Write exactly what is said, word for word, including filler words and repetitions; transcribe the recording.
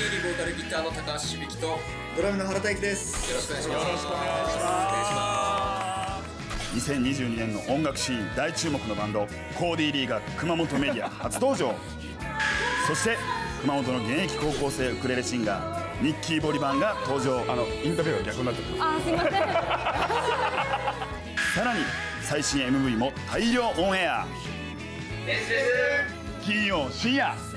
ディーリボーカルギターの高橋響とドラムの原田之です。 よろしくお願いします。 よろしくお願いします。 にせんにじゅうにねんの音楽シーン大注目のバンドコーディーリーが熊本メディア初登場。そして熊本の現役高校生ウクレレシンガーニッキー・ボリバンが登場。 あのインタビューが逆になってる。 あー、すいません。 さらに最新 エムブイ も大量オンエア。金曜深夜。